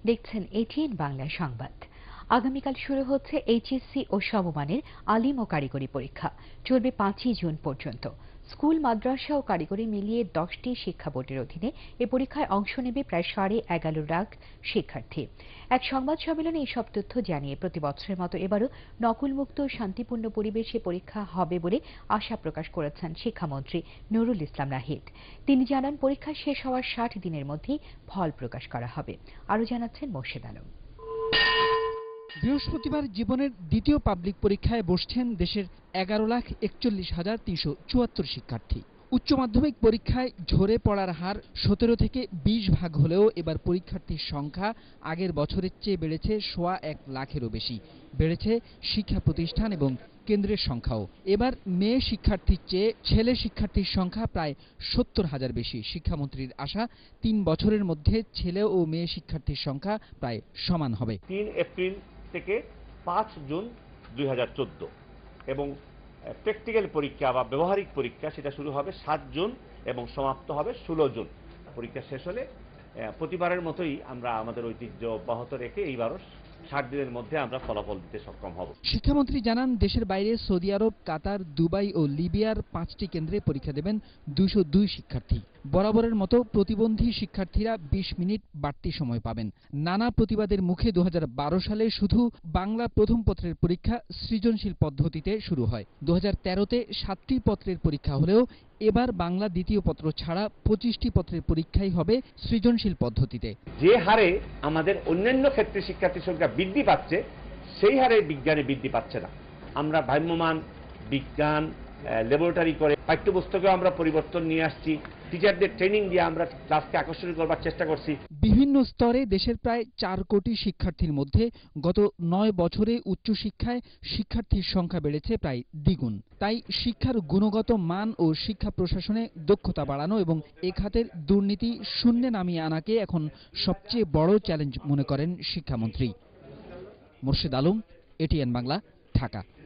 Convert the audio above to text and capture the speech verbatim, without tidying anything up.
দেখছেন এটিএন বাংলা সংবাদ। আগামীকাল শুরু হচ্ছে এইচএসসি ও সমমানের আলিম ও কারিগরি পরীক্ষা। চলবে পাঁচই জুন পর্যন্ত। স্কুল, মাদ্রাসা ও কারিগরি মিলিয়ে দশটি শিক্ষা বোর্ডের অধীনে এ পরীক্ষায় অংশ নেবে প্রায় সাড়ে এগারো লাখ শিক্ষার্থী। এক সংবাদ সম্মেলনে এইসব তথ্য জানিয়ে প্রতি বছরের মতো এবারও নকলমুক্ত ও শান্তিপূর্ণ পরিবেশে পরীক্ষা হবে বলে আশা প্রকাশ করেছেন শিক্ষামন্ত্রী নুরুল ইসলাম নাহিদ। তিনি জানান, পরীক্ষা শেষ হওয়ার ষাট দিনের মধ্যেই ফল প্রকাশ করা হবে। আরও জানাচ্ছেন মোর্শেদ আলম। বৃহস্পতিবার জীবনের দ্বিতীয় পাবলিক পরীক্ষায় বসছেন দেশের এগারো লাখ একচল্লিশ হাজার তিনশো চুয়াত্তর শিক্ষার্থী। উচ্চ মাধ্যমিক পরীক্ষায় ঝরে পড়ার হার সতেরো থেকে বিশ ভাগ হলেও এবার পরীক্ষার্থীর সংখ্যা আগের বছরের চেয়ে বেড়েছে সোয়া এক লাখেরও বেশি। বেড়েছে শিক্ষা প্রতিষ্ঠান এবং কেন্দ্রের সংখ্যাও। এবার মেয়ে শিক্ষার্থীর চেয়ে ছেলে শিক্ষার্থীর সংখ্যা প্রায় সত্তর হাজার বেশি। শিক্ষামন্ত্রীর আশা, তিন বছরের মধ্যে ছেলে ও মেয়ে শিক্ষার্থীর সংখ্যা প্রায় সমান হবে। তিন এপ্রিল থেকে পাঁচ জুন দুই হাজার চোদ্দ এবং প্র্যাকটিক্যাল পরীক্ষা বা ব্যবহারিক পরীক্ষা সেটা শুরু হবে সাত জুন এবং সমাপ্ত হবে ষোলো জুন। পরীক্ষা শেষ হলে প্রতিবারের মতোই আমরা আমাদের ঐতিহ্য অব্যাহত রেখে এইবারও ষাট দিনের মধ্যে আমরা ফলাফল দিতে সক্ষম হব। শিক্ষামন্ত্রী জানান, দেশের বাইরে সৌদি আরব, কাতার, দুবাই ও লিবিয়ার পাঁচটি কেন্দ্রে পরীক্ষা দেবেন দুইশো দুই শিক্ষার্থী। বরাবরের মতো প্রতিবন্ধী শিক্ষার্থীরা বিশ মিনিট বাড়তি সময় পাবেন। নানা প্রতিবাদের মুখে দু হাজার বারো সালে শুধু বাংলা প্রথম পত্রের পরীক্ষা সৃজনশীল পদ্ধতিতে শুরু হয়। দু হাজার তেরোতে সাতটি পত্রের পরীক্ষা হলেও এবার বাংলা দ্বিতীয় পত্র ছাড়া পঁচিশটি পত্রের পরীক্ষাই হবে সৃজনশীল পদ্ধতিতে। যে হারে আমাদের অন্যান্য ক্ষেত্রে শিক্ষার্থীর সংখ্যা বৃদ্ধি পাচ্ছে, সেই হারে বিজ্ঞানে বৃদ্ধি পাচ্ছে না। আমরা ভ্রাম্যমাণ বিজ্ঞান ল্যাবরেটরি করে পাঠ্যপুস্তকেও আমরা পরিবর্তন নিয়ে আসছি। টিচারদের ট্রেনিং দিয়ে আমরা ক্লাসকে আকর্ষণীয় করবার চেষ্টা করছি। বিভিন্ন স্তরে দেশের প্রায় চার কোটি শিক্ষার্থীর মধ্যে গত নয় বছরে উচ্চশিক্ষায় শিক্ষার্থীর সংখ্যা বেড়েছে প্রায় দ্বিগুণ। তাই শিক্ষার গুণগত মান ও শিক্ষা প্রশাসনে দক্ষতা বাড়ানো এবং এ খাতের দুর্নীতি শূন্যে নামিয়ে আনাকে এখন সবচেয়ে বড় চ্যালেঞ্জ মনে করেন শিক্ষামন্ত্রী। মোর্শেদ আলম, এটিএন বাংলা, ঢাকা।